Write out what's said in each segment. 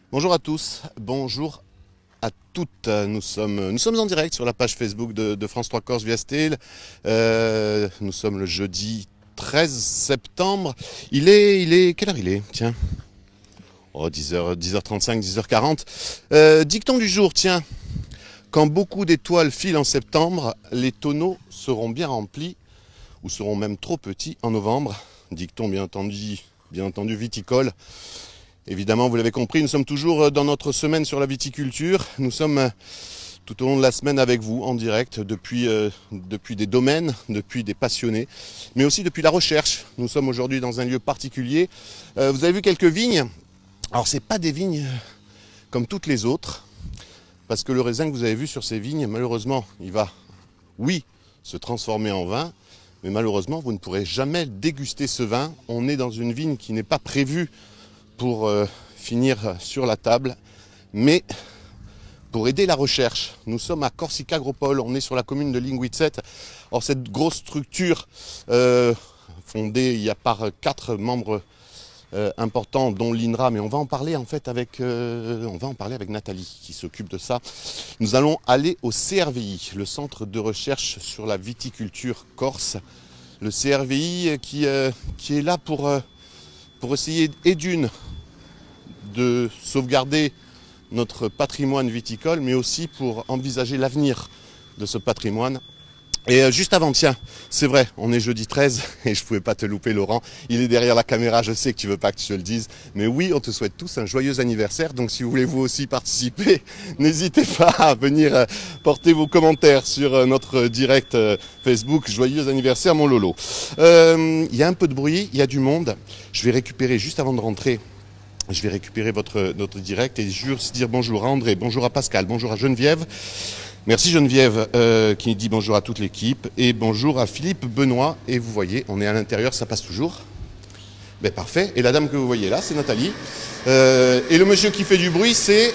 Bonjour à tous, bonjour à toutes. Nous sommes en direct sur la page Facebook de France 3 Corse via Stel. Nous sommes le jeudi 13 septembre. Quelle heure il est? Tiens. Oh, 10h, 10h35, 10h40. Dicton du jour, tiens. Quand beaucoup d'étoiles filent en septembre, les tonneaux seront bien remplis, ou seront même trop petits en novembre. Dicton bien entendu viticole. Évidemment, vous l'avez compris, nous sommes toujours dans notre semaine sur la viticulture. Nous sommes tout au long de la semaine avec vous, en direct, depuis des domaines, depuis des passionnés, mais aussi depuis la recherche. Nous sommes aujourd'hui dans un lieu particulier. Vous avez vu quelques vignes. Alors, ce n'est pas des vignes comme toutes les autres, parce que le raisin que vous avez vu sur ces vignes, malheureusement, il va, oui, se transformer en vin, mais malheureusement, vous ne pourrez jamais déguster ce vin. On est dans une vigne qui n'est pas prévue pour finir sur la table, mais pour aider la recherche. Nous sommes à Corsica Agropole, on est sur la commune de Linguizet. Or, cette grosse structure fondée il y a par 4 membres importants, dont l'INRA, mais on va en parler en fait avec Nathalie qui s'occupe de ça. Nous allons aller au CRVI, le Centre de recherche sur la viticulture corse. Le CRVI qui est là pour essayer de sauvegarder notre patrimoine viticole, mais aussi pour envisager l'avenir de ce patrimoine. Et juste avant, tiens, c'est vrai, on est jeudi 13 et je ne pouvais pas te louper, Laurent. Il est derrière la caméra, je sais que tu ne veux pas que je te le dise. Mais oui, on te souhaite tous un joyeux anniversaire. Donc si vous voulez vous aussi participer, n'hésitez pas à venir porter vos commentaires sur notre direct Facebook. Joyeux anniversaire, mon Lolo. Il y a un peu de bruit, il y a du monde. Je vais récupérer, juste avant de rentrer, je vais récupérer notre direct et je veux aussi dire bonjour à André, bonjour à Pascal, bonjour à Geneviève. Merci Geneviève qui dit bonjour à toute l'équipe et bonjour à Philippe Benoît. Et vous voyez, on est à l'intérieur, ça passe toujours. Ben, parfait. Et la dame que vous voyez là, c'est Nathalie. Et le monsieur qui fait du bruit, c'est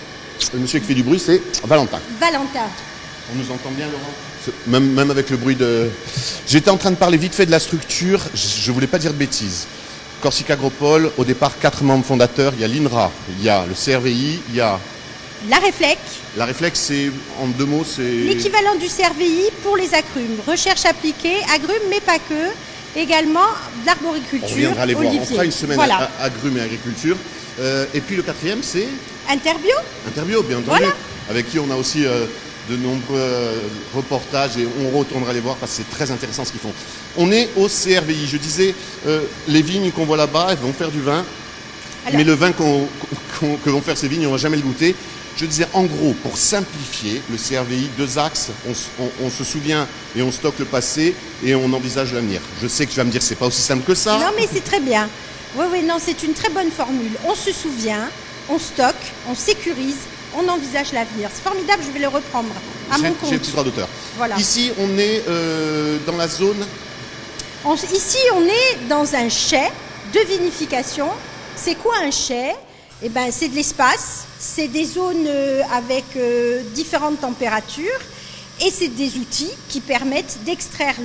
Valentin. Valentin. On nous entend bien, Laurent? Même avec le bruit de... J'étais en train de parler vite fait de la structure, je voulais pas dire de bêtises. Corsica Agropole, au départ 4 membres fondateurs, il y a l'INRA, il y a le CRVI, il y a... La Réflec. La Réflec, c'est, en 2 mots, c'est... L'équivalent du CRVI pour les agrumes. Recherche appliquée, agrumes, mais pas que. Également de l'arboriculture. On viendra les voir, olivier. on fera une semaine voilà. agrumes et agriculture. Et puis le 4e, c'est... Interbio. Interbio, bien entendu. Voilà. Avec qui on a aussi de nombreux reportages et on retournera les voir parce que c'est très intéressant ce qu'ils font. On est au CRVI. Je disais, les vignes qu'on voit là-bas, elles vont faire du vin. Alors, mais le vin que vont faire ces vignes, on ne va jamais le goûter. Je disais, en gros, pour simplifier, le CRVI, 2 axes, on se souvient et on stocke le passé et on envisage l'avenir. Je sais que tu vas me dire que c'est pas aussi simple que ça. Non, mais c'est très bien. Oui, non, c'est une très bonne formule. On se souvient, on stocke, on sécurise, on envisage l'avenir. C'est formidable, je vais le reprendre à mon compte. J'ai le petit droit d'auteur. Voilà. Ici, on est dans la zone... Ici, on est dans un chai de vinification. C'est quoi un chai? Eh ben, c'est de l'espace, c'est des zones avec différentes températures et c'est des outils qui permettent d'extraire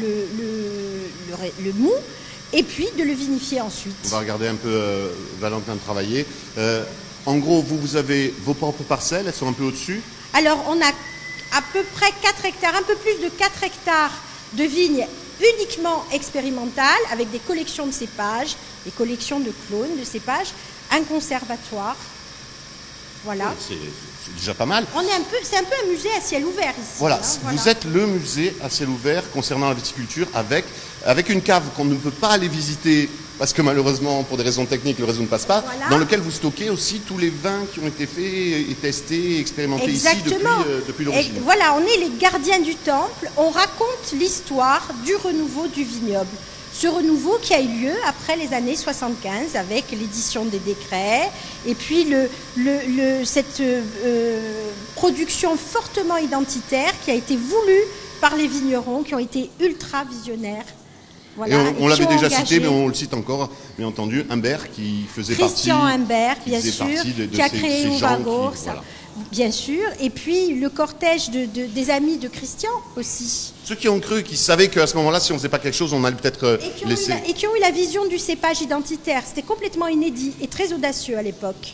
le mou et puis de le vinifier ensuite. On va regarder un peu Valentin travailler. En gros, vous avez vos propres parcelles, elles sont un peu au-dessus? Alors, on a à peu près 4 hectares, un peu plus de 4 hectares de vignes uniquement expérimentales avec des collections de cépages, des collections de clones de cépages, un conservatoire. Voilà. C'est déjà pas mal. C'est un peu un musée à ciel ouvert ici. Voilà, hein, vous êtes le musée à ciel ouvert concernant la viticulture avec une cave qu'on ne peut pas aller visiter parce que malheureusement, pour des raisons techniques, le réseau ne passe pas, voilà. Dans lequel vous stockez aussi tous les vins qui ont été faits et testés et expérimentés exactement. Ici depuis l'origine. Voilà, on est les gardiens du temple, on raconte l'histoire du renouveau du vignoble. Ce renouveau qui a eu lieu après les années 75 avec l'édition des décrets et puis cette production fortement identitaire qui a été voulue par les vignerons qui ont été ultra visionnaires. Voilà, et on l'avait déjà engagé. cité, mais on le cite encore, bien entendu, Humbert qui faisait Christian partie... Humbert, bien sûr, qui a créé Uvagor, voilà. Bien sûr, et puis le cortège des amis de Christian aussi. Ceux qui ont cru, qui savaient qu'à ce moment-là, si on ne faisait pas quelque chose, on allait peut-être laisser... Et qui ont eu la vision du cépage identitaire. C'était complètement inédit et très audacieux à l'époque.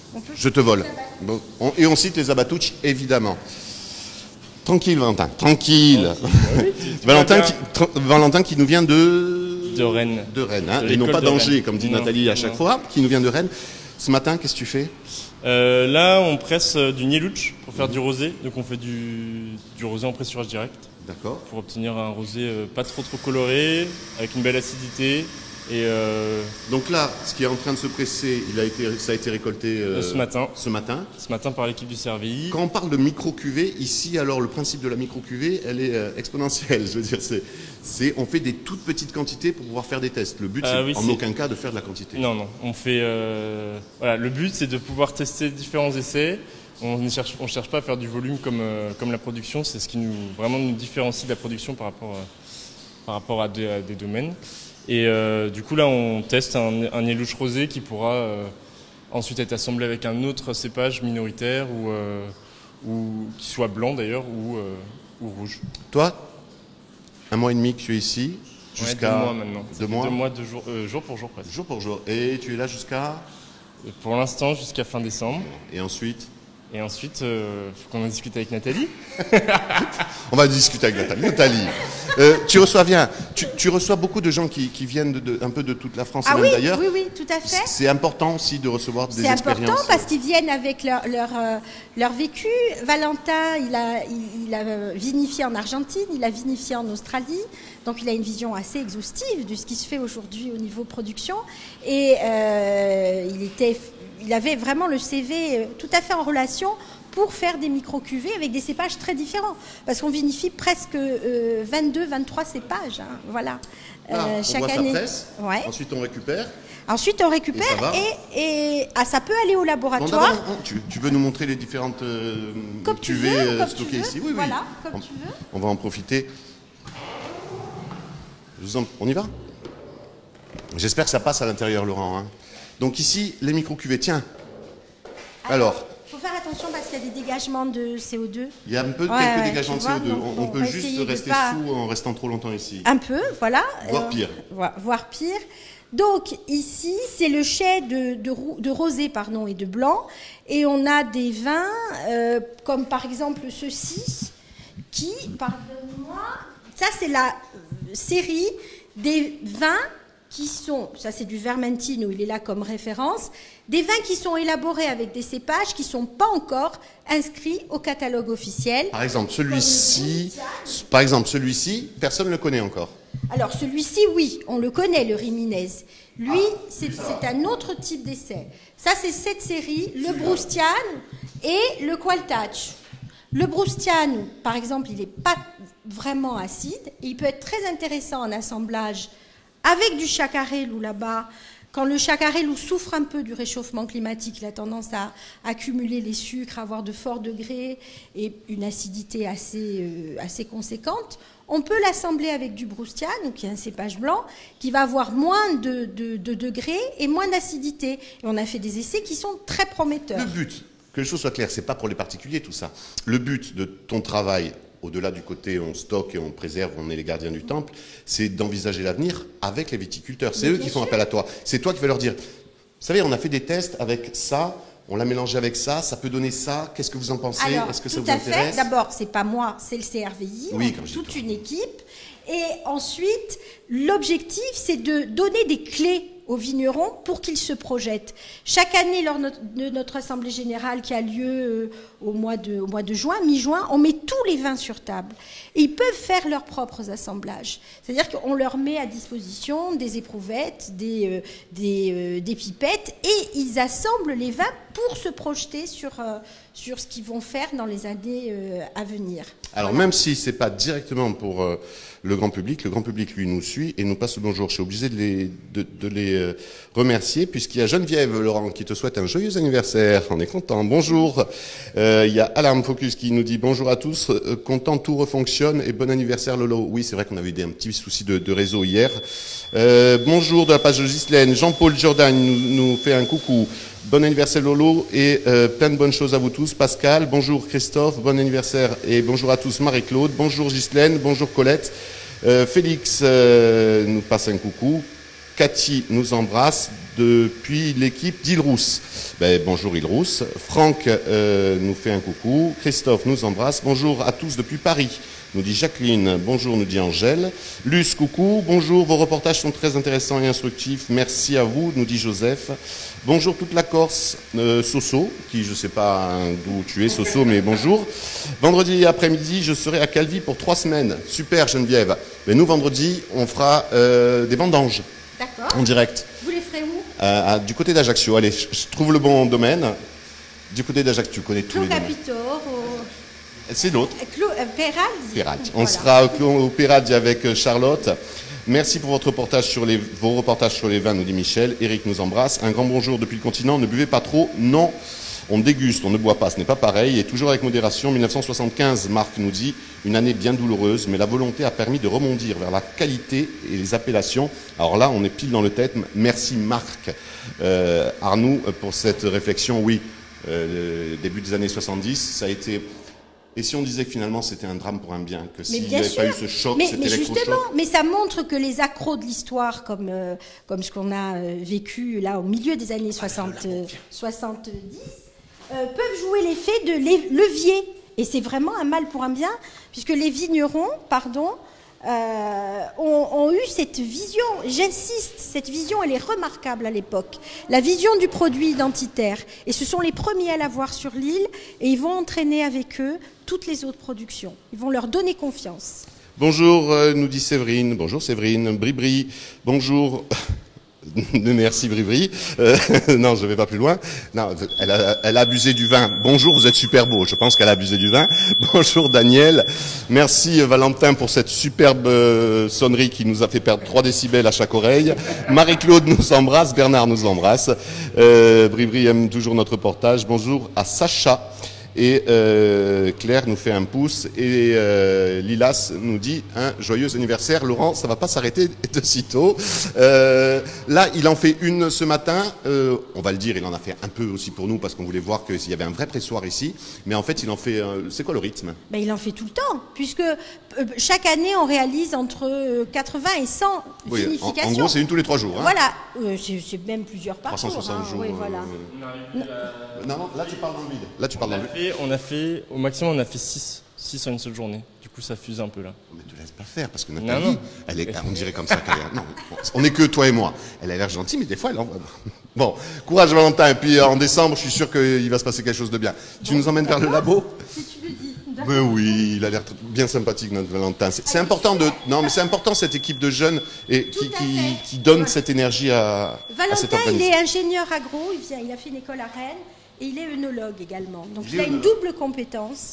Je te vole. Bon, et on cite les Abatucci, évidemment. Tranquille, Valentin, tranquille. Valentin qui nous vient de Rennes. De Rennes, hein, et non pas d'Angers, comme dit Nathalie à chaque fois, qui nous vient de Rennes. Ce matin, qu'est-ce que tu fais? Là, on presse du Nieluch pour faire du rosé. Donc on fait du rosé en pressurage direct. D'accord. Pour obtenir un rosé pas trop coloré, avec une belle acidité. Et donc là, ce qui est en train de se presser, ça a été récolté ce matin. Ce matin Par l'équipe du CRVI. Quand on parle de micro-cuvée, ici, alors le principe de la micro-cuvée, elle est exponentielle. Je veux dire, on fait des toutes petites quantités pour pouvoir faire des tests. Le but, c'est en aucun cas de faire de la quantité. Non, on fait. Voilà, le but, c'est de pouvoir tester différents essais. On ne cherche pas à faire du volume comme la production. C'est ce qui nous différencie de la production par rapport à des domaines. Et du coup, là, on teste un Nieluch rosé qui pourra ensuite être assemblé avec un autre cépage minoritaire ou qui soit blanc d'ailleurs ou rouge. Toi, 1 mois et demi que tu es ici, jusqu'à 2 mois maintenant. 2 mois. 2 mois, jour pour jour presque. Jour pour jour. Et tu es là jusqu'à? Pour l'instant, jusqu'à fin décembre. Et ensuite? Et ensuite, faut qu'on en discute avec Nathalie. On va discuter avec Nathalie. Tu reçois beaucoup de gens qui viennent un peu de toute la France et même d'ailleurs. Oui, tout à fait. C'est important aussi de recevoir des expériences. C'est important parce qu'ils viennent avec leur vécu. Valentin, il a vinifié en Argentine, il a vinifié en Australie. Donc il a une vision assez exhaustive de ce qui se fait aujourd'hui au niveau production. Et il avait vraiment le CV tout à fait en relation pour faire des micro-cuvées avec des cépages très différents. Parce qu'on vinifie presque 22, 23 cépages. Hein, voilà. Chaque année. Ça presse, ouais. Ensuite on récupère. Et ça peut aller au laboratoire. Bon, tu veux nous montrer les différentes cuvées stockées ici? Oui, voilà, comme tu veux. On va en profiter. On y va? J'espère que ça passe à l'intérieur, Laurent. Hein. Donc ici, les micro-cuvées. Tiens. Alors. Il faut faire attention parce qu'il y a des dégagements de CO2. Il y a quelques dégagements de CO2. On peut juste rester sous en restant trop longtemps ici. Un peu, voilà. Voire pire. Voire pire. Donc ici, c'est le chai de rosé et de blanc. Et on a des vins, comme par exemple ceci, qui, pardonne-moi, ça c'est la série des vins qui sont, ça c'est du Vermentino, il est là comme référence, des vins qui sont élaborés avec des cépages qui ne sont pas encore inscrits au catalogue officiel. Par exemple, celui-ci, personne ne le connaît encore. Alors celui-ci, oui, on le connaît, le Riminez. Lui, c'est un autre type d'essai. Ça, c'est cette série, le Broustian et le Qualtach. Le Broustian, par exemple, il n'est pas vraiment acide et il peut être très intéressant en assemblage avec du chacarello là-bas. Quand le chacarello souffre un peu du réchauffement climatique, il a tendance à accumuler les sucres, à avoir de forts degrés et une acidité assez conséquente. On peut l'assembler avec du Broustian, qui est un cépage blanc, qui va avoir moins de degrés et moins d'acidité. Et on a fait des essais qui sont très prometteurs. Le but, que les choses soient claires, c'est pas pour les particuliers tout ça. Le but de ton travail, au-delà du côté on stocke et on préserve, on est les gardiens du temple, c'est d'envisager l'avenir avec les viticulteurs. C'est eux qui font appel à toi. C'est toi qui vas leur dire, vous savez, on a fait des tests avec ça, on l'a mélangé avec ça, ça peut donner ça, qu'est-ce que vous en pensez? Est-ce que ça vous intéresse? D'abord, c'est pas moi, c'est le CRVI, toute une équipe. Et ensuite, l'objectif, c'est de donner des clés aux vignerons pour qu'ils se projettent. Chaque année, lors de notre assemblée générale qui a lieu au mois de juin, mi-juin, on met tous les vins sur table. Et ils peuvent faire leurs propres assemblages. C'est-à-dire qu'on leur met à disposition des éprouvettes, des pipettes, et ils assemblent les vins pour se projeter sur ce qu'ils vont faire dans les années à venir. Alors même si ce n'est pas directement pour le grand public lui nous suit et nous passe le bonjour. Je suis obligé de les remercier puisqu'il y a Geneviève Laurent qui te souhaite un joyeux anniversaire. On est content. Bonjour. Il y a Alarme Focus qui nous dit bonjour à tous. Content, tout refonctionne et bon anniversaire Lolo. Oui, c'est vrai qu'on avait un petit souci de réseau hier. Bonjour de la page de Ghislaine. Jean-Paul Jordan nous fait un coucou. Bon anniversaire Lolo et plein de bonnes choses à vous tous. Pascal, bonjour Christophe, bon anniversaire et bonjour à tous Marie-Claude, bonjour Ghislaine, bonjour Colette. Félix nous passe un coucou. Cathy nous embrasse depuis l'équipe d'Île-Rousse. Bonjour Île-Rousse. Franck nous fait un coucou. Christophe nous embrasse. Bonjour à tous depuis Paris, nous dit Jacqueline. Bonjour, nous dit Angèle. Luce, coucou. Bonjour, vos reportages sont très intéressants et instructifs. Merci à vous, nous dit Joseph. Bonjour toute la Corse. Soso, qui je ne sais pas d'où tu es, Soso, mais bonjour. Vendredi après-midi, je serai à Calvi pour 3 semaines. Super, Geneviève. Mais nous, vendredi, on fera des vendanges. D'accord. En direct. Vous les ferez où? Du côté d'Ajaccio. Allez, je trouve le bon domaine. Du côté d'Ajaccio, tu connais tous les domaines. Capitore, C'est l'autre. Peraddi. Peraddi. On sera au Peraddi avec Charlotte. Merci pour vos reportages sur les vins, nous dit Michel. Eric nous embrasse. Un grand bonjour depuis le continent. Ne buvez pas trop. Non, on déguste, on ne boit pas. Ce n'est pas pareil. Et toujours avec modération. 1975, Marc nous dit, une année bien douloureuse, mais la volonté a permis de rebondir vers la qualité et les appellations. Alors là, on est pile dans le thème. Merci Marc. Arnoux, pour cette réflexion. Oui, début des années 70, ça a été... Et si on disait que finalement c'était un drame pour un bien, que s'il n'y avait pas eu ce choc, cet électrochoc... Justement, mais ça montre que les accros de l'histoire, comme ce qu'on a vécu là au milieu des années 70, peuvent jouer l'effet de levier. Et c'est vraiment un mal pour un bien, puisque les vignerons, ont eu cette vision, j'insiste, cette vision elle est remarquable à l'époque, la vision du produit identitaire, et ce sont les premiers à l'avoir sur l'île, et ils vont entraîner avec eux toutes les autres productions, ils vont leur donner confiance. Bonjour, nous dit Séverine, bonjour Séverine, Bribri, bonjour... Merci Brivry. Non, je ne vais pas plus loin. Non, elle a abusé du vin. Bonjour, vous êtes super beau. Je pense qu'elle a abusé du vin. Bonjour Daniel. Merci Valentin pour cette superbe sonnerie qui nous a fait perdre 3 décibels à chaque oreille. Marie-Claude nous embrasse, Bernard nous embrasse. Brivry aime toujours notre reportage. Bonjour à Sacha. Et Claire nous fait un pouce et Lilas nous dit un joyeux anniversaire. Laurent, ça va pas s'arrêter de sitôt. Là, il en fait une ce matin. On va le dire, il en a fait un peu aussi pour nous parce qu'on voulait voir qu'il y avait un vrai pressoir ici. Mais en fait, il en fait... c'est quoi le rythme? Il en fait tout le temps, puisque chaque année, on réalise entre 80 et 100 vinifications. En gros, c'est une tous les 3 jours. Hein. Voilà, c'est même plusieurs par 360 jour. jours. Oui, voilà. Non, là tu parles dans le vide. Là, tu parles dans le vide. On a fait, au maximum, on a fait 6 en une seule journée. Du coup, ça fuse un peu là. Mais te laisse pas faire, parce que Nathalie, on dirait comme ça qu'elle est... Non, on n'est que toi et moi. Elle a l'air gentille, mais des fois, elle envoie... Bon, courage Valentin. Et puis en décembre, je suis sûr qu'il va se passer quelque chose de bien. Tu nous emmènes vers le labo? Si tu le dis. Mais oui, il a l'air bien sympathique, notre Valentin. C'est important de... Non, mais c'est important, cette équipe de jeunes et qui donne cette énergie à cette Valentin, organisme. il est ingénieur agro, il a fait une école à Rennes. Et il est œnologue également. Donc il a une double compétence,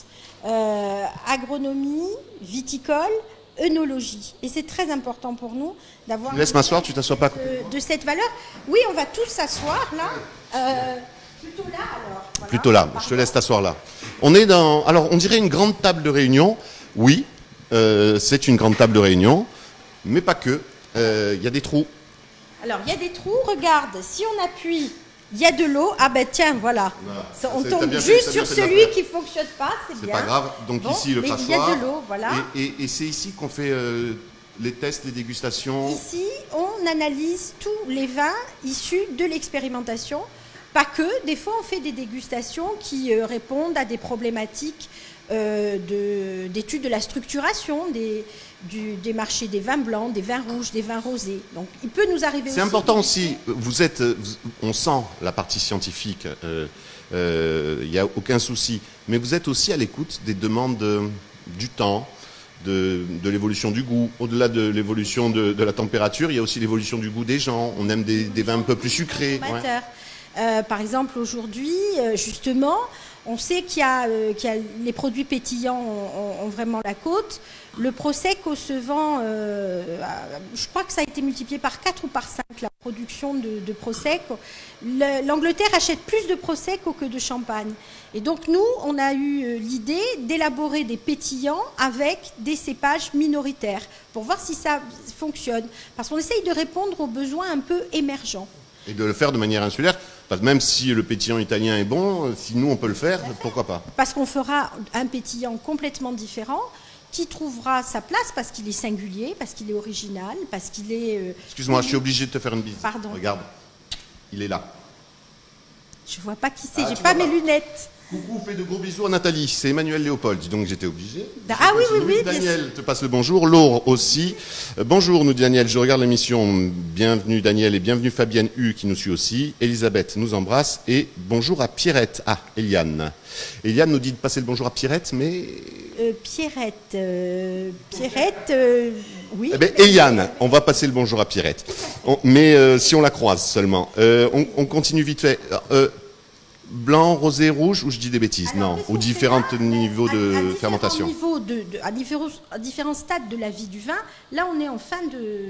agronomie, viticole, œnologie. Et c'est très important pour nous d'avoir... Laisse m'asseoir, tu t'assois pas. De cette valeur. Oui, on va tous s'asseoir là. Plutôt là alors. Voilà. Plutôt là, je te laisse t'asseoir là. On est dans... Alors on dirait une grande table de réunion. Oui, c'est une grande table de réunion. Mais pas que. Il y a des trous. Alors il y a des trous, regarde, si on appuie... Il y a de l'eau, tiens, voilà. On tombe juste sur celui qui ne fonctionne pas, c'est bien. C'est pas grave, donc ici le passoire. Il y a de l'eau, voilà. Et c'est ici qu'on fait les tests, les dégustations. Ici, on analyse tous les vins issus de l'expérimentation. Pas que, des fois on fait des dégustations qui répondent à des problématiques d'études de la structuration, des marchés des vins blancs, des vins rouges, des vins rosés. Donc il peut nous arriver aussi... C'est important aussi, on sent la partie scientifique, il n'y a aucun souci, mais vous êtes aussi à l'écoute des demandes du temps, de l'évolution du goût. Au-delà de l'évolution de la température, il y a aussi l'évolution du goût des gens. On aime des vins un peu plus sucrés. Par exemple, aujourd'hui, justement, on sait qu'il y a les produits pétillants ont vraiment la cote. Le Prosecco se vend, je crois que ça a été multiplié par 4 ou par 5, la production de Prosecco. L'Angleterre achète plus de Prosecco que de champagne. Et donc nous, on a eu l'idée d'élaborer des pétillants avec des cépages minoritaires pour voir si ça fonctionne. Parce qu'on essaye de répondre aux besoins un peu émergents. Et de le faire de manière insulaire, parce que même si le pétillant italien est bon, si nous on peut le faire, pourquoi pas? Parce qu'on fera un pétillant complètement différent, qui trouvera sa place parce qu'il est singulier, parce qu'il est original, parce qu'il est... Excuse-moi, je suis obligé de te faire une bise. Pardon. Regarde, il est là. Je vois pas qui c'est, Ah, j'ai tu pas vois mes pas. lunettes. Coucou, fais de gros bisous à Nathalie, c'est Emmanuel Léopold, dis donc j'étais obligé. Ah oui, oui, oui, bien Daniel te passe le bonjour, Laure aussi. Bonjour, nous dit Daniel, je regarde l'émission, bienvenue Daniel et bienvenue Fabienne U qui nous suit aussi. Elisabeth nous embrasse et bonjour à Pierrette. Ah, Eliane. Eliane nous dit de passer le bonjour à Pierrette, mais... Pierrette, oui. Eh bien, Eliane, on va passer le bonjour à Pierrette. Mais si on la croise seulement. On continue vite fait. Blanc, rosé, rouge, ou je dis des bêtises? Alors, Non, qu'est-ce aux qu'on fait différents là niveaux de différents fermentation. niveaux à différents stades de la vie du vin. Là, on est en fin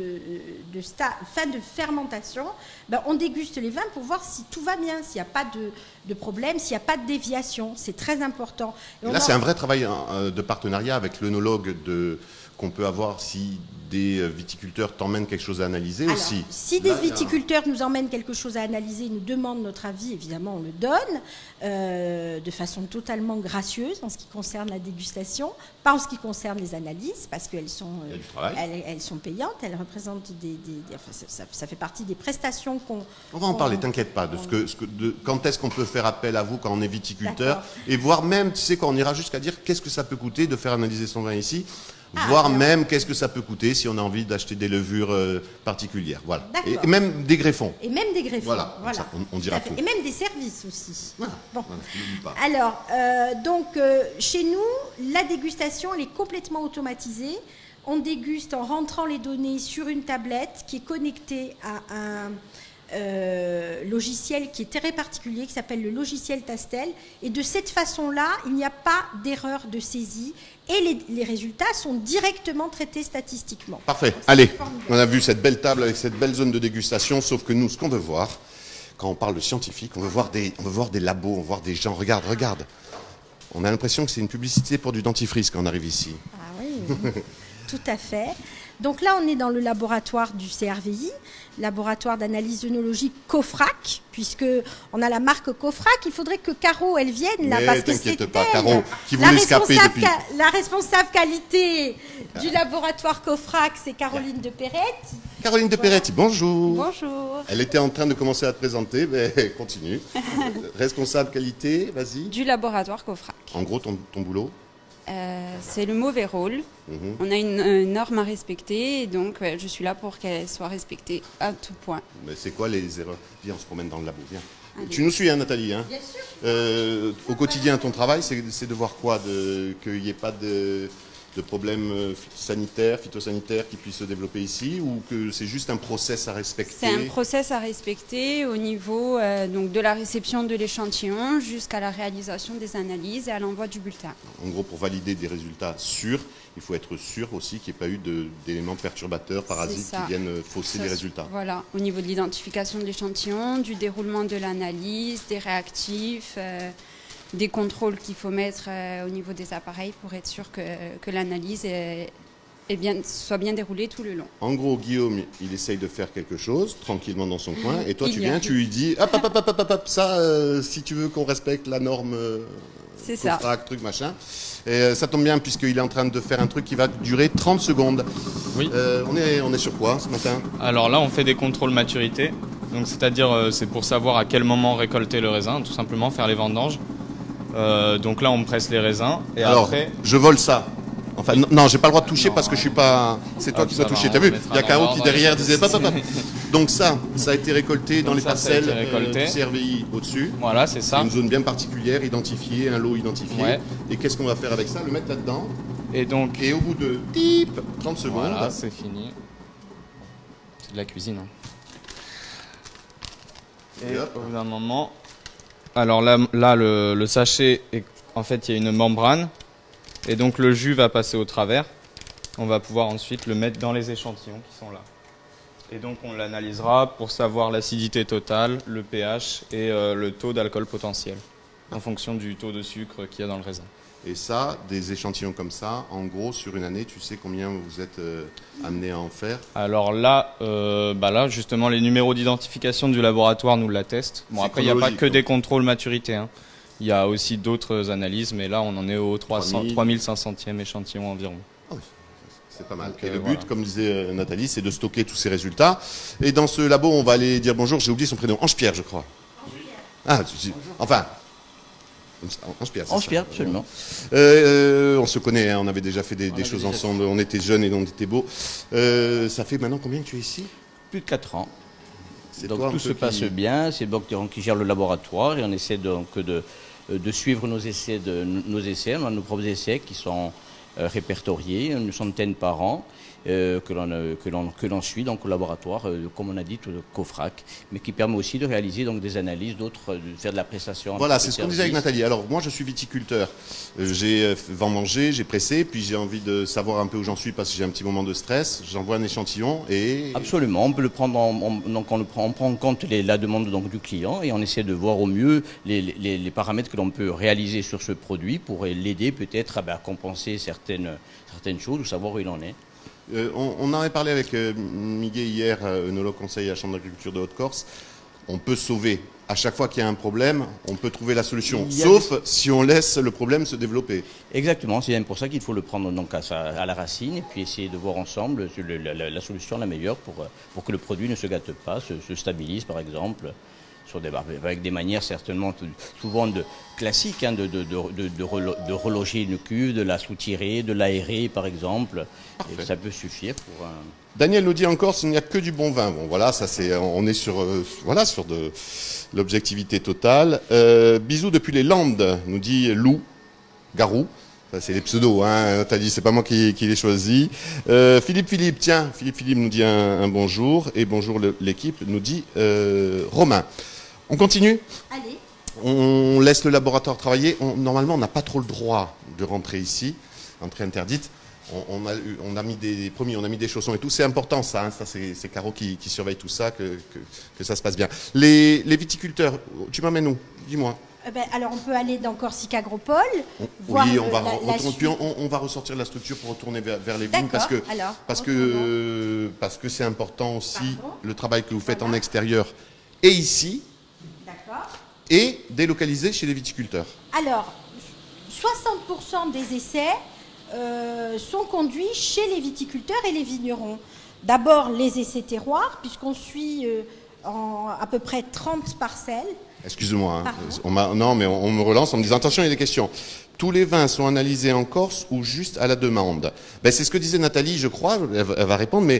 de fermentation. Ben, on déguste les vins pour voir si tout va bien, s'il n'y a pas de problème, s'il n'y a pas de déviation. C'est très important. Et là, c'est un vrai travail de partenariat avec l'œnologue qu'on peut avoir si des viticulteurs t'emmènent quelque chose à analyser Alors, aussi. si des viticulteurs nous emmènent quelque chose à analyser, nous demandent notre avis, évidemment, on le donne de façon totalement gracieuse en ce qui concerne la dégustation, pas en ce qui concerne les analyses, parce qu'elles sont, elles sont payantes, elles représentent enfin, ça fait partie des prestations qu'on... On va en parler, t'inquiète pas, quand est-ce qu'on peut faire appel à vous quand on est viticulteur, D'accord. et voir même, tu sais, quand on ira jusqu'à dire qu'est-ce que ça peut coûter de faire analyser son vin ici, voire même qu'est-ce que ça peut coûter si on a envie d'acheter des levures particulières. Voilà. Et même des greffons. Et même des greffons. Voilà, ça, on dira tout. Et même des services aussi. Voilà. Bon. Voilà, Alors, chez nous, la dégustation, elle est complètement automatisée. On déguste en rentrant les données sur une tablette qui est connectée à un logiciel qui est très particulier, qui s'appelle le logiciel Tastel. Et de cette façon-là, il n'y a pas d'erreur de saisie. Et les résultats sont directement traités statistiquement. Parfait. Allez, on a vu cette belle table avec cette belle zone de dégustation, sauf que nous, ce qu'on veut voir, quand on parle de scientifique, on veut voir des labos, on veut voir des gens. Regarde. On a l'impression que c'est une publicité pour du dentifrice quand on arrive ici. Ah oui, tout à fait. Donc là, on est dans le laboratoire du CRVI, laboratoire d'analyse œnologique Cofrac, puisque on a la marque Cofrac. Il faudrait que Caro, elle vienne là, parce que c'est t'inquiète pas, elle, Caro, qui voulait escaper depuis. La responsable qualité du laboratoire Cofrac, c'est Caroline de Peretti. Caroline de Peretti, bonjour. Bonjour. Elle était en train de commencer à te présenter, mais continue. Responsable qualité, vas-y. Du laboratoire Cofrac. En gros, ton boulot? C'est le mauvais rôle. On a une norme à respecter et donc je suis là pour qu'elle soit respectée à tout point. Mais c'est quoi les erreurs? Viens, on se promène dans le labo, viens. Allez. Tu nous suis, hein, Nathalie, hein? Bien sûr. Au quotidien, ton travail, c'est de voir quoi? Qu'il n'y ait pas de problèmes sanitaires, phytosanitaires qui puissent se développer ici, ou que c'est juste un process à respecter? C'est un process à respecter au niveau donc de la réception de l'échantillon jusqu'à la réalisation des analyses et à l'envoi du bulletin. En gros, pour valider des résultats sûrs, il faut être sûr aussi qu'il n'y ait pas eu d'éléments perturbateurs, parasites qui viennent fausser les résultats. Voilà, au niveau de l'identification de l'échantillon, du déroulement de l'analyse, des réactifs, des contrôles qu'il faut mettre au niveau des appareils pour être sûr que l'analyse soit bien déroulée tout le long. En gros, Guillaume, il essaye de faire quelque chose tranquillement dans son coin, et toi, tu viens, tu lui dis, hop, ça, si tu veux qu'on respecte la norme, c'est ça. Truc machin. Et ça tombe bien puisqu'il est en train de faire un truc qui va durer 30 secondes. Oui. On est sur quoi ce matin? Alors là, on fait des contrôles maturité. Donc c'est-à-dire, c'est pour savoir à quel moment récolter le raisin, tout simplement faire les vendanges. Donc là, on presse les raisins. Et alors, après, je vole ça. Enfin, non, j'ai pas le droit de toucher parce que je suis pas. C'est toi qui dois toucher. T'as vu? Il y a Caro qui derrière disait pas. Donc ça a été récolté dans les parcelles du CRVI au-dessus. Voilà, c'est ça. Une zone bien particulière, identifiée, un lot identifié. Ouais. Et qu'est-ce qu'on va faire avec ça? Le mettre là-dedans. Et au bout de 30 secondes. Voilà, c'est fini. C'est de la cuisine. Hein. Et au bout d'un moment. Alors là le sachet, en fait, il y a une membrane. Et donc le jus va passer au travers. On va pouvoir ensuite le mettre dans les échantillons qui sont là. Et donc on l'analysera pour savoir l'acidité totale, le pH et le taux d'alcool potentiel, en fonction du taux de sucre qu'il y a dans le raisin. Et ça, des échantillons comme ça, en gros, sur une année, tu sais combien vous êtes amené à en faire? Alors là, justement, les numéros d'identification du laboratoire nous l'attestent. Bon, après, il n'y a pas que des contrôles maturité. Hein. Il y a aussi d'autres analyses, mais là, on en est au 3500e échantillon environ. Ah oui, c'est pas mal. Donc, et le but, voilà. comme disait Nathalie, c'est de stocker tous ces résultats. Et dans ce labo, on va aller dire bonjour. J'ai oublié son prénom. Ange-Pierre, je crois. Ah, enfin. Ange-Pierre, c'est ça. Ange-Pierre, absolument. On se connaît, hein, on avait déjà fait des choses ensemble. On était jeunes et on était beaux. Ça fait maintenant combien que tu es ici? Plus de 4 ans. C'est Donc toi un tout peu se passe bien. C'est Bocteron qui gère le laboratoire et on essaie donc de suivre nos essais, on a nos propres essais qui sont répertoriés, une centaine par an, que l'on suit donc au laboratoire, comme on a dit, tout le COFRAC, mais qui permet aussi de réaliser donc des analyses, d'autres, de faire de la prestation. Voilà, c'est ce qu'on disait avec Nathalie. Alors moi je suis viticulteur, j'ai vendangé, j'ai pressé, puis j'ai envie de savoir un peu où j'en suis parce que j'ai un petit moment de stress. J'envoie un échantillon et... Absolument, on peut le prendre, on prend en compte la demande donc, du client et on essaie de voir au mieux les paramètres que l'on peut réaliser sur ce produit pour l'aider peut-être à compenser certaines choses ou savoir où il en est. On en avait parlé avec Miguel hier, œnologue conseil à la Chambre d'agriculture de Haute-Corse. On peut sauver. À chaque fois qu'il y a un problème, on peut trouver la solution. Sauf si on laisse le problème se développer. Exactement, c'est même pour ça qu'il faut le prendre donc à la racine et puis essayer de voir ensemble la solution la meilleure pour que le produit ne se gâte pas, se stabilise par exemple. Avec des manières certainement souvent classiques, hein, de reloger une cuve, de la soutirer, de l'aérer par exemple. Et ça peut suffire pour un... Daniel nous dit encore qu'il n'y a que du bon vin. Bon voilà, ça c'est, on est sur de l'objectivité totale. Bisous depuis les Landes, nous dit Lou Garou. Ça c'est les pseudos, hein. Nathalie, c'est pas moi qui les choisi. Philippe, tiens, Philippe nous dit un bonjour et bonjour l'équipe, nous dit Romain. On continue? Allez. On laisse le laboratoire travailler. Normalement, on n'a pas trop le droit de rentrer ici, entrée interdite. On a mis des chaussons et tout. C'est important ça, hein. Ça c'est Caro qui surveille tout ça, que ça se passe bien. Les viticulteurs, tu m'emmènes où? Dis-moi. Alors on peut aller dans Corsica Agropole. Oui, on va ressortir la structure pour retourner vers les vignes parce que c'est important aussi le travail que vous faites en extérieur et ici. Et délocalisé chez les viticulteurs. Alors, 60% des essais sont conduits chez les viticulteurs et les vignerons. D'abord, les essais terroirs, puisqu'on suit à peu près 30 parcelles. Excusez-moi, hein. On me relance en me disant, attention, il y a des questions. Tous les vins sont analysés en Corse ou juste à la demande? C'est ce que disait Nathalie, je crois, elle va répondre, mais...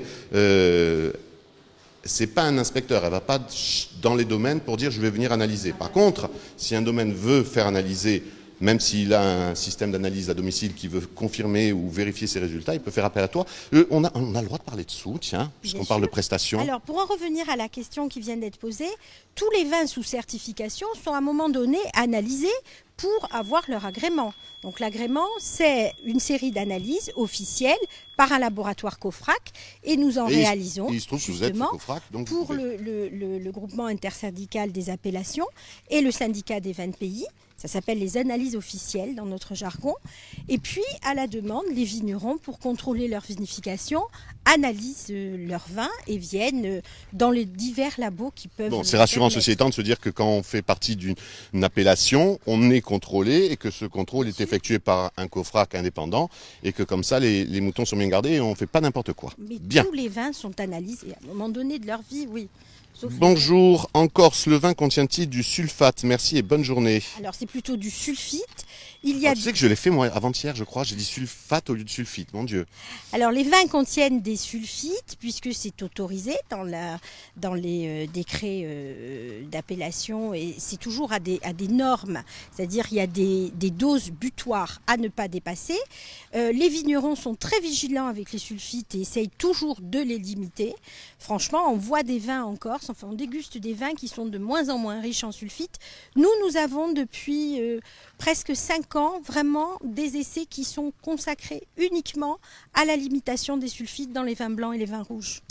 c'est pas un inspecteur, elle va pas dans les domaines pour dire je vais venir analyser. Par contre, si un domaine veut faire analyser, même s'il a un système d'analyse à domicile qui veut confirmer ou vérifier ses résultats, il peut faire appel à toi. On a le droit de parler dessous, tiens, puisqu'on parle de prestations. Alors, pour en revenir à la question qui vient d'être posée, tous les vins sous certification sont à un moment donné analysés pour avoir leur agrément. Donc l'agrément, c'est une série d'analyses officielles par un laboratoire COFRAC et nous en réalisons il se trouve que vous êtes COFRAC, donc pour le groupement intersyndical des appellations et le syndicat des vins de pays. Ça s'appelle les analyses officielles dans notre jargon. Et puis, à la demande, les vignerons, pour contrôler leur vinification, analysent leur vin et viennent dans les divers labos qui peuvent... Bon, c'est rassurant, ceci étant, de se dire que quand on fait partie d'une appellation, on est contrôlé et que ce contrôle est effectué par un COFRAC indépendant et que comme ça, les moutons sont bien gardés et on ne fait pas n'importe quoi. Mais bien. Tous les vins sont analysés à un moment donné de leur vie, oui. Bonjour, en Corse, le vin contient-il du sulfate? Merci et bonne journée. Alors c'est plutôt du sulfite. Tu sais que je l'ai fait moi avant-hier, je crois, j'ai dit sulfate au lieu de sulfite, mon Dieu. Alors les vins contiennent des sulfites puisque c'est autorisé dans les décrets d'appellation et c'est toujours à des normes, c'est-à-dire il y a des doses butoirs à ne pas dépasser. Les vignerons sont très vigilants avec les sulfites et essayent toujours de les limiter. Franchement, on voit des vins en Corse, enfin on déguste des vins qui sont de moins en moins riches en sulfites. Nous avons depuis presque 5 ans vraiment des essais qui sont consacrés uniquement à la limitation des sulfites dans les vins blancs et les vins rouges.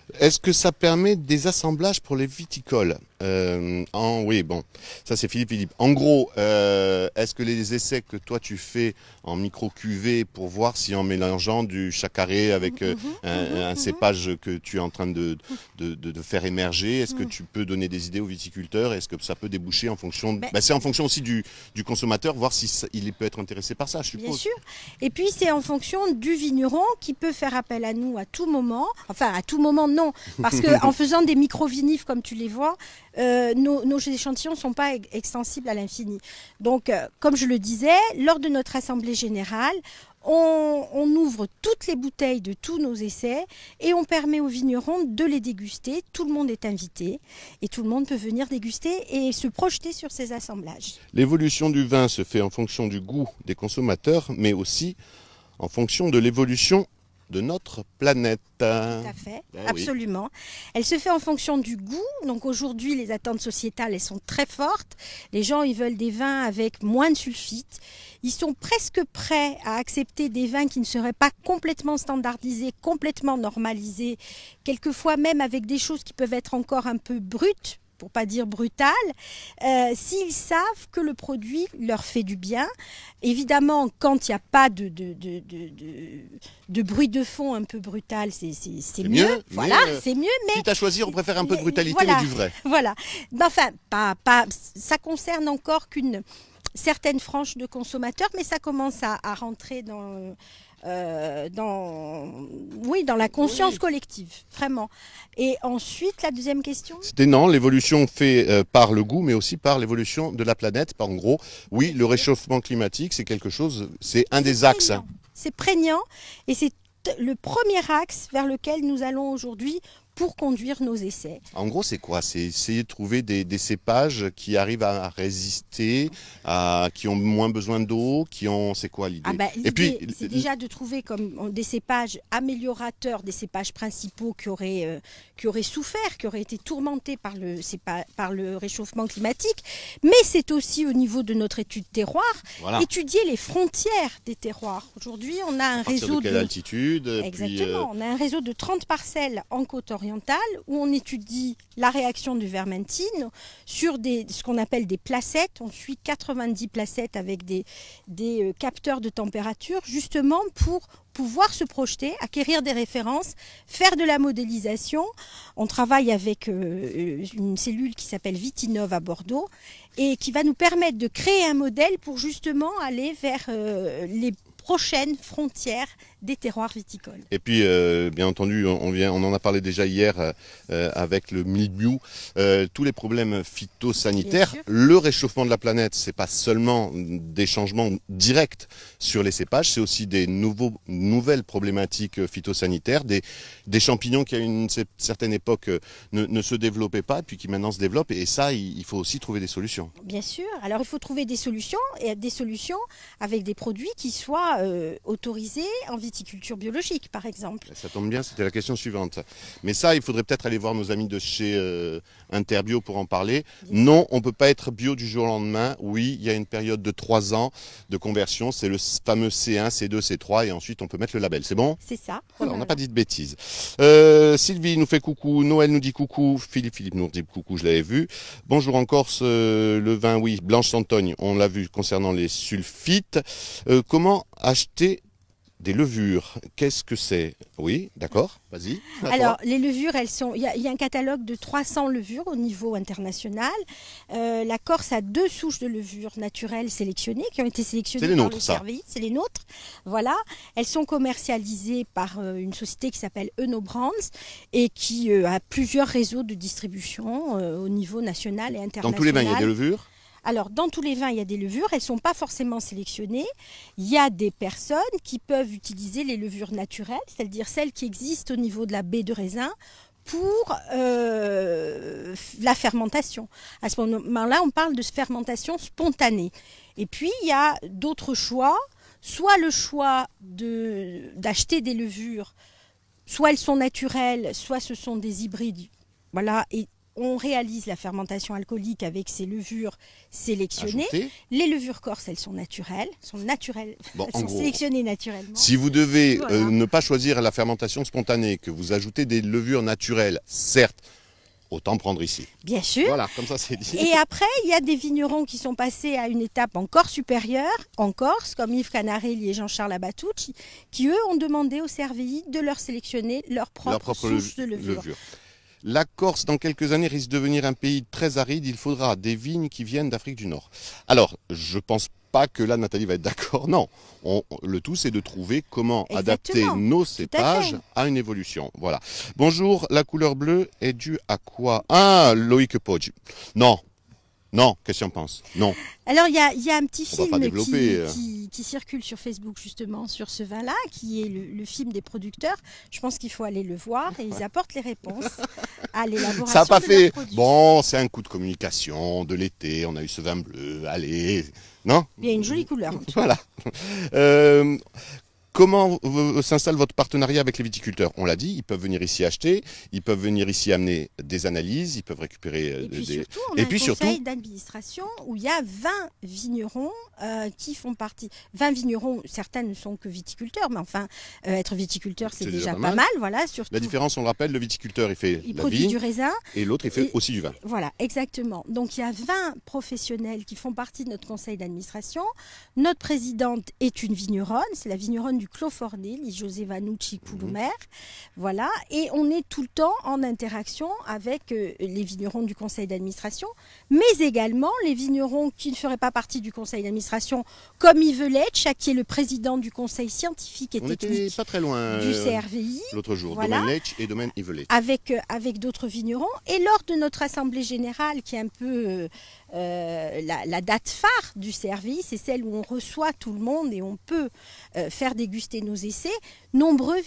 Est-ce que ça permet des assemblages pour les viticoles? Oui, bon, ça c'est Philippe. En gros, est-ce que les essais que toi tu fais en micro-cuvée pour voir si en mélangeant du chacarré avec un cépage que tu es en train de faire émerger, est-ce que tu peux donner des idées aux viticulteurs? Est-ce que ça peut déboucher en fonction c'est en fonction aussi du consommateur, voir si il peut être intéressé par ça, je suppose. Bien sûr. Et puis c'est en fonction du vigneron qui peut faire appel à nous à tout moment. Enfin, à tout moment, non. Parce qu'en faisant des micro-vinifs comme tu les vois, nos échantillons ne sont pas extensibles à l'infini. Donc, comme je le disais, lors de notre assemblée générale, on ouvre toutes les bouteilles de tous nos essais et on permet aux vignerons de les déguster. Tout le monde est invité et tout le monde peut venir déguster et se projeter sur ces assemblages. L'évolution du vin se fait en fonction du goût des consommateurs, mais aussi en fonction de l'évolution de notre planète. Tout à fait, absolument. Oui. Elle se fait en fonction du goût. Donc aujourd'hui, les attentes sociétales, elles sont très fortes. Les gens, ils veulent des vins avec moins de sulfite. Ils sont presque prêts à accepter des vins qui ne seraient pas complètement standardisés, complètement normalisés, quelquefois même avec des choses qui peuvent être encore un peu brutes, pour pas dire brutal, s'ils savent que le produit leur fait du bien. Évidemment, quand il n'y a pas de bruit de fond un peu brutal, c'est mieux. Voilà, c'est mieux. Mais quitte à choisir, on préfère un peu de brutalité, mais du vrai. Voilà. Enfin, ça concerne encore qu'une certaine frange de consommateurs, mais ça commence à rentrer dans la conscience collective, vraiment. Et ensuite, la deuxième question? C'était non, l'évolution fait par le goût, mais aussi par l'évolution de la planète. En gros, oui, le réchauffement climatique, c'est quelque chose, c'est un des axes. C'est prégnant et c'est le premier axe vers lequel nous allons aujourd'hui pour conduire nos essais. En gros, c'est quoi? C'est essayer de trouver des cépages qui arrivent à résister, qui ont moins besoin d'eau, c'est quoi l'idée? L'idée, c'est déjà de trouver comme des cépages améliorateurs, des cépages principaux qui auraient souffert, qui auraient été tourmentés par le réchauffement climatique. Mais c'est aussi au niveau de notre étude terroir, étudier les frontières des terroirs. Aujourd'hui, on a un réseau de quelle altitude? Exactement, on a un réseau de 30 parcelles en côte orientale où on étudie la réaction du vermentine sur ce qu'on appelle des placettes. On suit 90 placettes avec des capteurs de température justement pour pouvoir se projeter, acquérir des références, faire de la modélisation. On travaille avec une cellule qui s'appelle Vitinov à Bordeaux et qui va nous permettre de créer un modèle pour justement aller vers les prochaines frontières des terroirs viticoles. Et puis, bien entendu, on en a parlé déjà hier avec le mildiou, tous les problèmes phytosanitaires. Le réchauffement de la planète, c'est pas seulement des changements directs sur les cépages, c'est aussi des nouvelles problématiques phytosanitaires, des champignons qui à une certaine époque ne se développaient pas, puis qui maintenant se développent. Et ça, il faut aussi trouver des solutions. Bien sûr. Alors, il faut trouver des solutions, et des solutions avec des produits qui soient autorisés en viticulture biologique, par exemple. Ça tombe bien, c'était la question suivante. Mais ça, il faudrait peut-être aller voir nos amis de chez Interbio pour en parler. Non, on ne peut pas être bio du jour au lendemain. Oui, il y a une période de 3 ans de conversion. C'est le fameux C1, C2, C3 et ensuite on peut mettre le label. C'est bon? C'est ça. Voilà, on n'a pas dit de bêtises. Sylvie nous fait coucou, Noël nous dit coucou, Philippe nous dit coucou, je l'avais vu. Bonjour en Corse, le vin, oui, Blanche Santogne, on l'a vu concernant les sulfites. Comment acheter des levures? Qu'est-ce que c'est? Oui, d'accord, vas-y. Alors, les levures, il y a un catalogue de 300 levures au niveau international. La Corse a 2 souches de levures naturelles sélectionnées, qui ont été sélectionnées par le service. C'est les nôtres. Voilà. Elles sont commercialisées par une société qui s'appelle Eno Brands et qui a plusieurs réseaux de distribution au niveau national et international. Dans tous les vins, il y a des levures? Alors, dans tous les vins, il y a des levures. Elles ne sont pas forcément sélectionnées. Il y a des personnes qui peuvent utiliser les levures naturelles, c'est-à-dire celles qui existent au niveau de la baie de raisin, pour la fermentation. À ce moment-là, on parle de fermentation spontanée. Et puis, il y a d'autres choix. Soit le choix d'acheter des levures, soit elles sont naturelles, soit ce sont des hybrides. Voilà. Et on réalise la fermentation alcoolique avec ces levures sélectionnées. Ajoutez. Les levures corses, elles sont naturelles, Bon, elles en sont gros, sélectionnées naturellement. si vous devez Voilà. ne pas choisir la fermentation spontanée, que vous ajoutez des levures naturelles, certes, autant prendre ici. Bien sûr. Voilà, comme ça c'est dit. Et après, il y a des vignerons qui sont passés à une étape encore supérieure, en Corse, comme Yves Canarelli et Jean-Charles Abatucci, qui eux ont demandé au CRVI de leur sélectionner leur propre souche de levure. La Corse, dans quelques années, risque de devenir un pays très aride. Il faudra des vignes qui viennent d'Afrique du Nord. Alors, je pense pas que là, Nathalie va être d'accord. Non, le tout, c'est de trouver comment adapter nos cépages à une évolution. Voilà. Bonjour, la couleur bleue est due à quoi? Ah, Loïc Poggi. Non. Non, qu'est-ce que tu en penses? Non. Alors, il y a un petit On va pas film développer, qui circule sur Facebook, justement, sur ce vin-là, qui est le film des producteurs. Je pense qu'il faut aller le voir et ils apportent les réponses à l'élaboration. Ça n'a pas de fait. leurs produits. Bon, c'est un coup de communication de l'été. On a eu ce vin bleu. Allez. Non? Il y a une jolie couleur. En tout cas. Voilà. Comment s'installe votre partenariat avec les viticulteurs? On l'a dit, ils peuvent venir ici acheter, ils peuvent venir ici amener des analyses, ils peuvent récupérer Et puis des... surtout, on a un conseil d'administration où il y a 20 vignerons qui font partie. 20 vignerons, certains ne sont que viticulteurs, mais enfin, être viticulteur, c'est déjà pas mal. Voilà, surtout, la différence, on le rappelle, le viticulteur, il fait la produit vigne du raisin. Et l'autre, il fait aussi du vin. Voilà, exactement. Donc il y a 20 professionnels qui font partie de notre conseil d'administration. Notre présidente est une vigneronne, c'est la vigneronne du Clos Fornay, José Vanucci Coulumer. Voilà, et on est tout le temps en interaction avec les vignerons du conseil d'administration, mais également les vignerons qui ne feraient pas partie du conseil d'administration, comme Yves Letch, qui est le président du conseil scientifique et on technique était pas très loin, du CRVI. L'autre jour, voilà. domaine Letch et domaine Yves Letch. Avec d'autres vignerons. Et lors de notre assemblée générale, qui est un peu la date phare du CRVI, c'est celle où on reçoit tout le monde et on peut faire déguster nos essais. Nombreux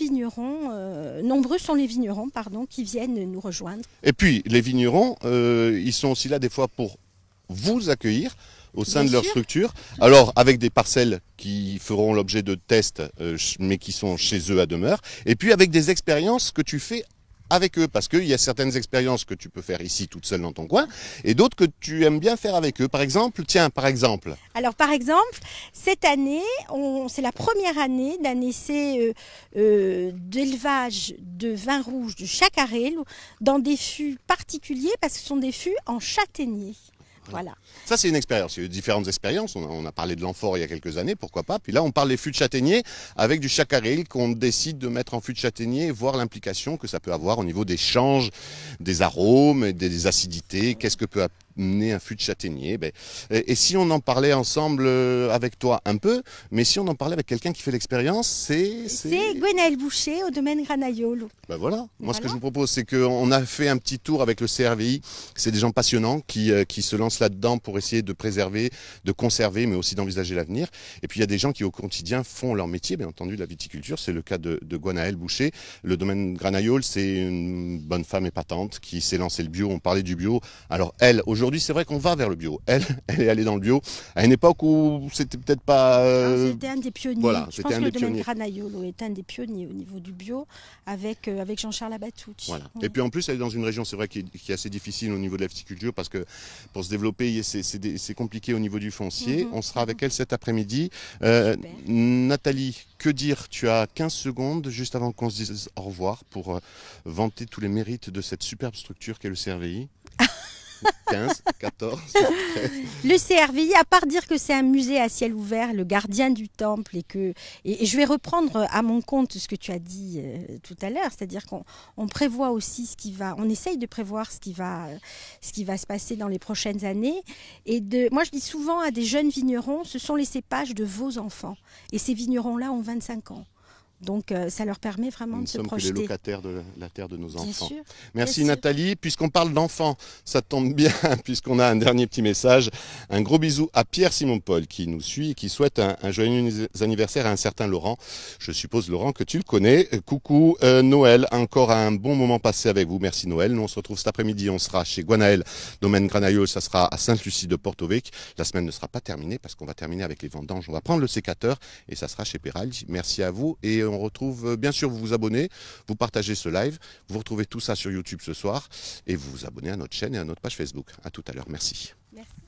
sont les vignerons qui viennent nous rejoindre. Et puis, les vignerons, ils sont aussi là des fois pour vous accueillir au sein de leur structure. Alors, avec des parcelles qui feront l'objet de tests, mais qui sont chez eux à demeure. Et puis, avec des expériences que tu fais avec eux, parce qu'il y a certaines expériences que tu peux faire ici toute seule dans ton coin, et d'autres que tu aimes bien faire avec eux. Par exemple, Alors par exemple, cette année, c'est la première année d'un essai d'élevage de vin rouge de Chacarel dans des fûts particuliers, parce que ce sont des fûts en châtaignier. Voilà. Ça, c'est une expérience. Il y a eu différentes expériences. On a parlé de l'amphore il y a quelques années, pourquoi pas. Puis là, on parle des fûts de châtaignier avec du chacarel qu'on décide de mettre en fût de châtaignier et voir l'implication que ça peut avoir au niveau des changes, des arômes, des acidités. Qu'est-ce que peut amener un fût de châtaignier? Et si on en parlait ensemble avec toi un peu, mais si on en parlait avec quelqu'un qui fait l'expérience, c'est Gwenaël Boucher au domaine Granaiolo. Voilà. Moi, ce que je vous propose, c'est qu'on a fait un petit tour avec le CRVI. C'est des gens passionnants qui se lancent là-dedans pour essayer de préserver, de conserver, mais aussi d'envisager l'avenir. Et puis, il y a des gens qui, au quotidien, font leur métier, bien entendu, la viticulture. C'est le cas de Gwenaël Boucher. Le domaine Granaiol, c'est une bonne femme épatante qui s'est lancée le bio. On parlait du bio. Alors, elle, aujourd'hui, c'est vrai qu'on va vers le bio. Elle est allée dans le bio à une époque où c'était peut-être pas... C'était un des pionniers. Voilà, je pense que le domaine Granaiolo est un des pionniers au niveau du bio avec Jean-Charles Abatucci. Voilà. Et puis en plus, elle est dans une région, c'est vrai, qui est assez difficile au niveau de la viticulture parce que pour se développer, c'est compliqué au niveau du foncier. On sera avec elle cet après-midi. Nathalie, que dire? Tu as 15 secondes juste avant qu'on se dise au revoir pour vanter tous les mérites de cette superbe structure qu'est le CRVI. 15, 14, 13. Le CRVI, à part dire que c'est un musée à ciel ouvert, le gardien du temple, et je vais reprendre à mon compte ce que tu as dit tout à l'heure, c'est-à-dire qu'on prévoit aussi on essaye de prévoir ce qui va se passer dans les prochaines années. Moi, je dis souvent à des jeunes vignerons, ce sont les cépages de vos enfants. Et ces vignerons-là ont 25 ans. Donc ça leur permet vraiment de se projeter. Nous sommes que les locataires de la terre de nos enfants. Bien sûr, merci Nathalie. Puisqu'on parle d'enfants, ça tombe bien puisqu'on a un dernier petit message. Un gros bisou à Pierre-Simon Paul qui nous suit et qui souhaite un joyeux anniversaire à un certain Laurent. Je suppose Laurent que tu le connais. Coucou Noël, encore un bon moment passé avec vous. Merci Noël. Nous on se retrouve cet après-midi. On sera chez Gwenaël, domaine Granaiol. Ça sera à Sainte-Lucie de Porto-Vecchio. La semaine ne sera pas terminée parce qu'on va terminer avec les vendanges. On va prendre le sécateur et ça sera chez Peraldi. Merci à vous et on retrouve, bien sûr, vous vous abonnez, vous partagez ce live, vous retrouvez tout ça sur YouTube ce soir et vous vous abonnez à notre chaîne et à notre page Facebook. À tout à l'heure, merci. Merci.